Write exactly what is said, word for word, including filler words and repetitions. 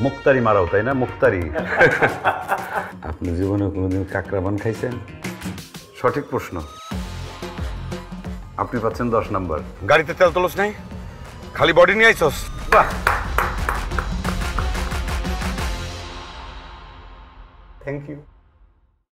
মুক্তারি মারাও তাই না? মুক্তারি। আপনি জীবনে কোনোদিন কাঁকড়া পান খাইছেন? সঠিক প্রশ্ন। আপনি পাচ্ছেন দশ নাম্বার। গাড়িতে তেল তোলস নাই, খালি বডি নিয়ে আইছস। বাহ, থ্যাংক ইউ।